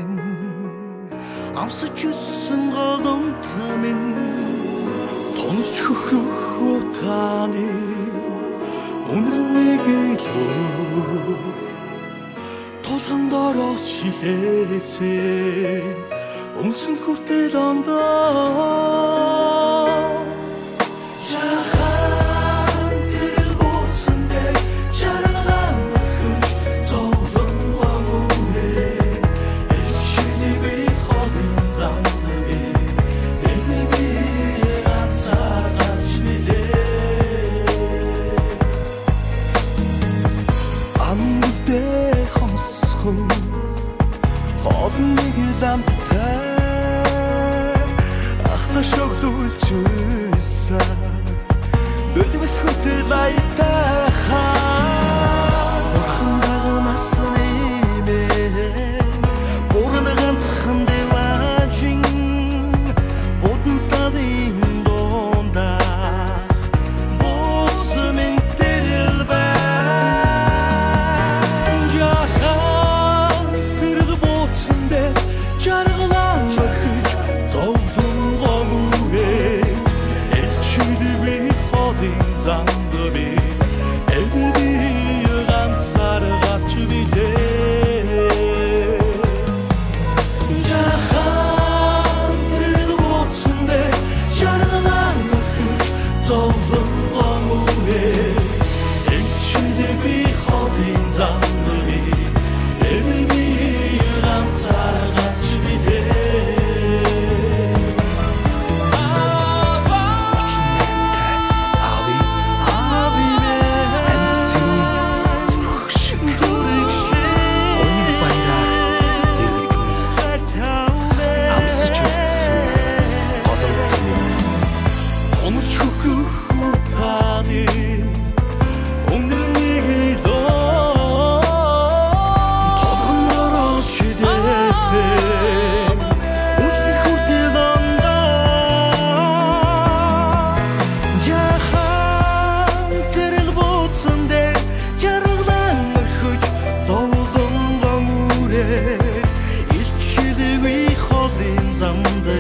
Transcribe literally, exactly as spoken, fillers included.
амсаж үссэн голомт минь тонч хөх утааны үнэрнийг илүү тулхан дорос шилээсээ өмсөн хүртэл ондоо Хоолныг ламттай ахта шогдуулж үйсэн бөлвэс хөтөл айтайхаа бурхан дагнаас нэмээ бурхан ганцхан дэважин будн талын донда боцмэн тэрэл жаргалан мөхөж зовлон гомүрээ элчилгүй холын замд би эвби ганцаар гарч билээ жахан тэр боцондэ жаргалан мөхөж зовлон гомүрээ элчилгүй холын замд би эвби ганцаар Someday